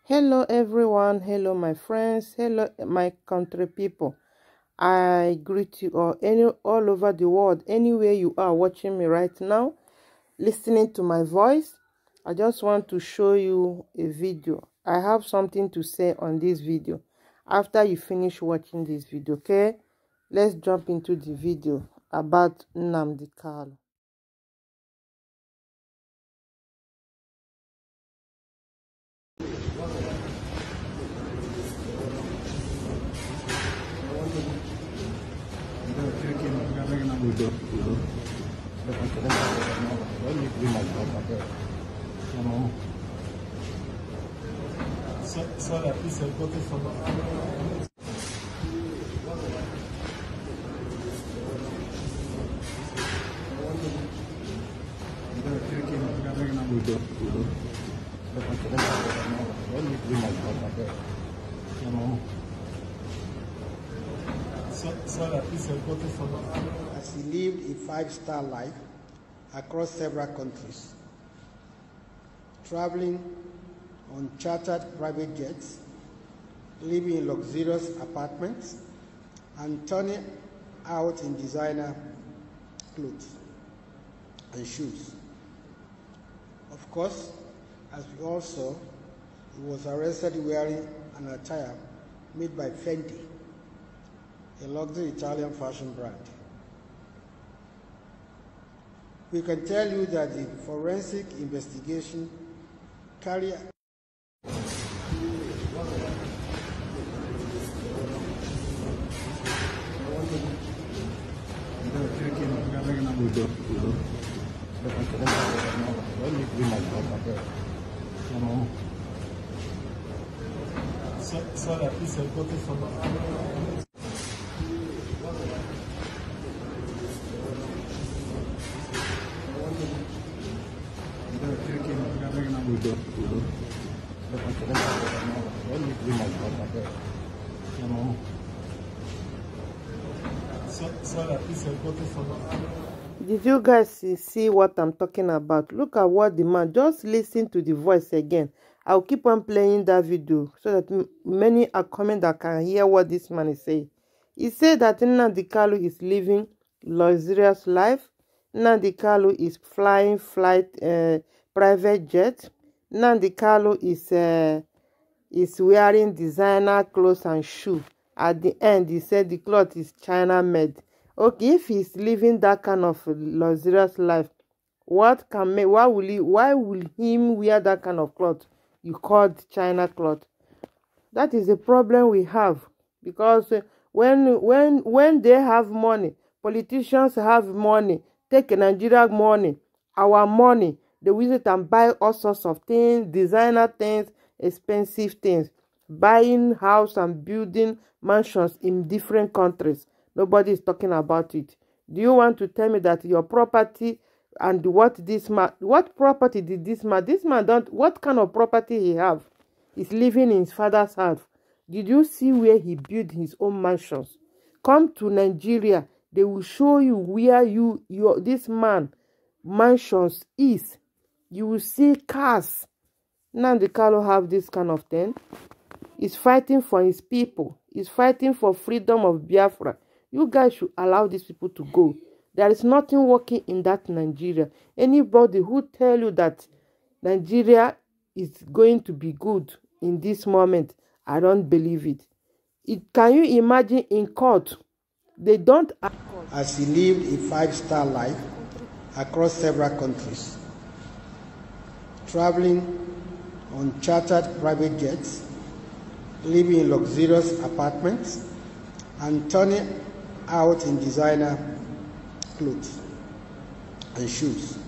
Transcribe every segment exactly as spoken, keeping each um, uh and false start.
Hello everyone, hello my friends, hello my country people. I greet you all any all over the world, anywhere you are watching me right now, listening to my voice. I just want to show you a video. I have something to say on this video. After you finish watching this video, okay? Let's jump into the video about Nnamdi Kanu. Ça, ça la piste, elle côté ça va. Ça, ça la piste, elle côté ça va. As he lived a five-star life across several countries, traveling on chartered private jets, living in luxurious apartments, and turning out in designer clothes and shoes. Of course, as we all saw, he was arrested wearing an attire made by Fendi, a luxury Italian fashion brand. We can tell you that the forensic investigation carried Ça, ça la piste, elle côté ça va. Ça, ça la piste, elle côté ça va. Did you guys see, see what I'm talking about? Look at what the man, just listen to the voice again. I'll keep on playing that video so that m many are coming that can hear what this man is saying. He said that Nnamdi Kanu is living luxurious life. Nnamdi Kanu is flying flight uh, private jet. Nnamdi Kanu is uh, is wearing designer clothes and shoes. At the end, he said the cloth is China made. Okay, if he's living that kind of luxurious life, what can make? Why will he? Why will him wear that kind of cloth? You called China cloth. That is the problem we have, because uh, when when when they have money, politicians have money. Take Nigeria money, our money. They use it and buy all sorts of things, designer things, expensive things, buying house and building mansions in different countries. Nobody is talking about it. Do you want to tell me that your property and what this man, what property did this man, this man don't, what kind of property he have? He's living in his father's house. Did you see where he built his own mansions? Come to Nigeria, they will show you where you, your, this man mansions is. You will see cars. Nnamdi Kanu have this kind of thing. He's fighting for his people. He's fighting for freedom of Biafra. You guys should allow these people to go. There is nothing working in that Nigeria. Anybody who tell you that Nigeria is going to be good in this moment, I don't believe it. It can you imagine in court? They don't. as he lived a five-star life across several countries, traveling on chartered private jets, living in luxurious apartments, and turning out in designer clothes and shoes.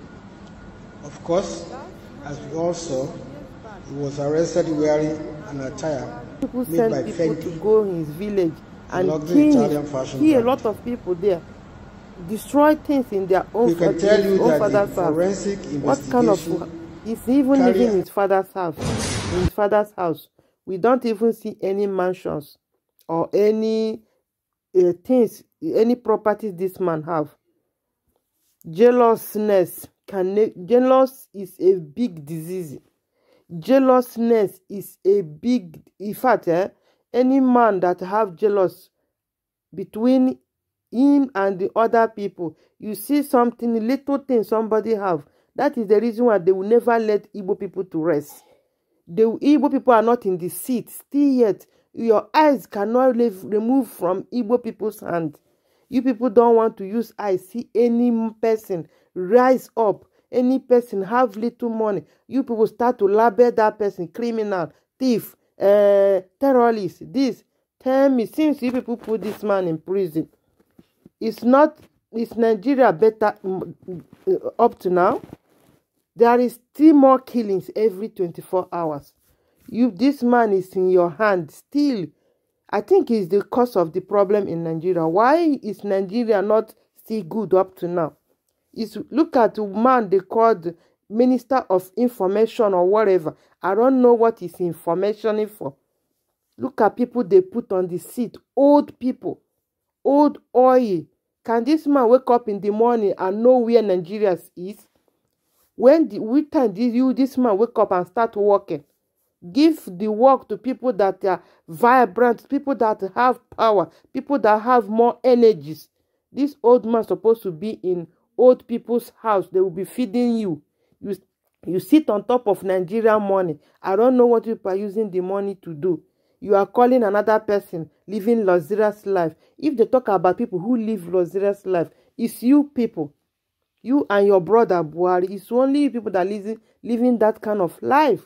Of course, as we all saw, he was arrested wearing an attire People made send by people Fendi, to go in his village and luxury kill, Italian fashion kill a brand. lot of people there. Destroy things in their own, We can fa- tell his you own that the father's house. forensic What kind of, investigation he's even carry- living in his father's house. In his father's house. We don't even see any mansions or any uh, things, any properties this man have. Jealousness can, jealous is a big disease. Jealousness is a big, in fact, eh, any man that have jealous between him and the other people, you see something, little thing somebody have, that is the reason why they will never let Igbo people to rest. The Igbo people are not in the seat still yet. Your eyes cannot live, remove from Igbo people's hand. You people don't want to use eyes. See any person rise up, any person have little money, you people start to label that person criminal, thief, uh, terrorist. This, tell me, since you people put this man in prison, it's not, is Nigeria better uh, up to now? There is still more killings every twenty-four hours. You, this man is in your hand still. I think it's the cause of the problem in Nigeria. Why is Nigeria not still good up to now? It's, look at the man they called Minister of Information or whatever. I don't know what is information for. Look at people they put on the seat. Old people. Old oil. Can this man wake up in the morning and know where Nigeria is? When the which time did you this man wake up and start working? Give the work to people that are vibrant, people that have power, people that have more energies. This old man supposed to be in old people's house. They will be feeding you. You, you sit on top of Nigerian money. I don't know what people are using the money to do. You are calling another person living luxurious life. If they talk about people who live luxurious life, it's you people. You and your brother Buhari. It's only people that are living, living that kind of life.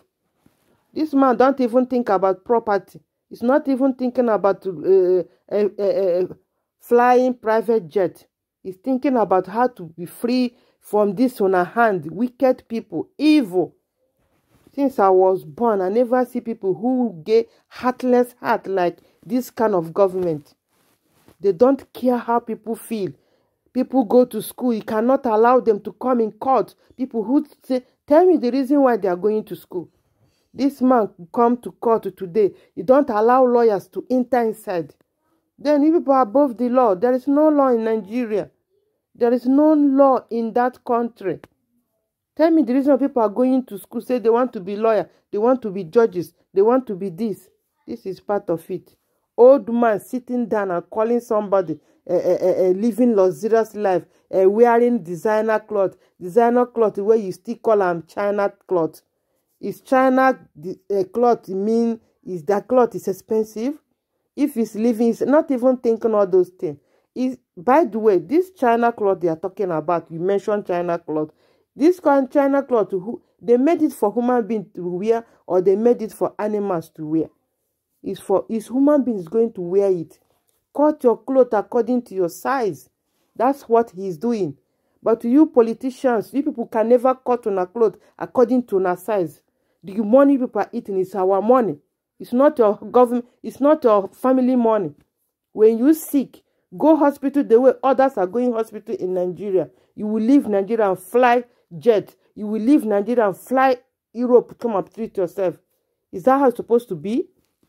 This man don't even think about property. He's not even thinking about uh, uh, uh, uh, flying private jet. He's thinking about how to be free from this on a hand. Wicked people, evil. Since I was born, I never see people who get heartless heart like this kind of government. They don't care how people feel. People go to school. You cannot allow them to come in court. People who say, tell me the reason why they are going to school. This man come to court today. You don't allow lawyers to enter inside. Then you people are above the law. There is no law in Nigeria. There is no law in that country. Tell me the reason people are going to school, say they want to be lawyer, they want to be judges, they want to be this. This is part of it. Old man sitting down and calling somebody a, a, a living luxurious life, a wearing designer cloth, designer cloth where you still call them China cloth. Is China uh, cloth mean is that cloth is expensive? If it's living, it's not even thinking all those things. Is by the way, this China cloth they are talking about, you mentioned China cloth. This kind of China cloth, who they made it for human beings to wear, or they made it for animals to wear. It's for is human beings going to wear it. Cut your clothes according to your size. That's what he's doing. But you politicians, you people can never cut on a cloth according to our size. The money people are eating is our money. It's not your government, it's not your family money. When you sick, go hospital the way others are going hospital in Nigeria. You will leave Nigeria and fly jet. You will leave Nigeria and fly Europe to come and treat yourself. Is that how it's supposed to be?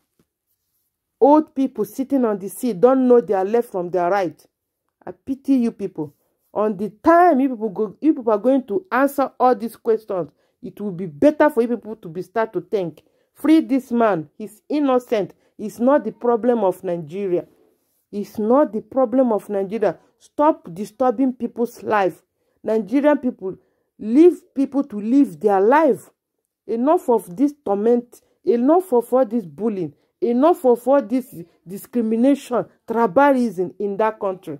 Old people sitting on the seat don't know their left from their right. I pity you people. On the time you people, go, you people are going to answer all these questions, it will be better for you people to be start to think. Free this man. He's innocent. He's not the problem of Nigeria. It's not the problem of Nigeria. Stop disturbing people's life. Nigerian people, leave people to live their life. Enough of this torment. Enough of all this bullying. Enough of all this discrimination, tribalism in that country.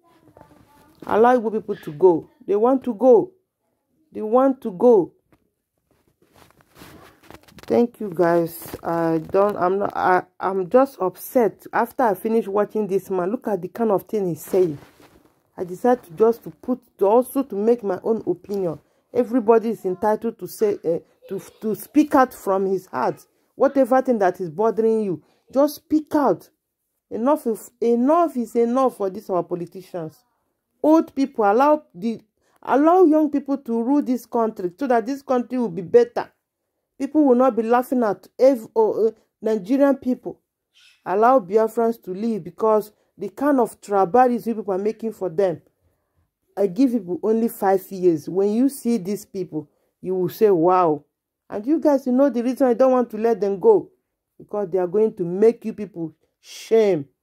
Allow people to go. They want to go. They want to go. Thank you guys. I don't I'm not I, I'm just upset after I finish watching this man. Look at the kind of thing he's saying. I decided to just to put to also to make my own opinion. Everybody is entitled to say uh, to to speak out from his heart. Whatever thing that is bothering you, just speak out. Enough is enough is enough for these our politicians. Old people, allow the allow young people to rule this country so that this country will be better. People will not be laughing at every, uh, Nigerian people. Allow Biafrans to live, because the kind of tribalism people are making for them. I give people only five years. When you see these people, you will say, wow. And you guys, you know the reason I don't want to let them go, because they are going to make you people shame.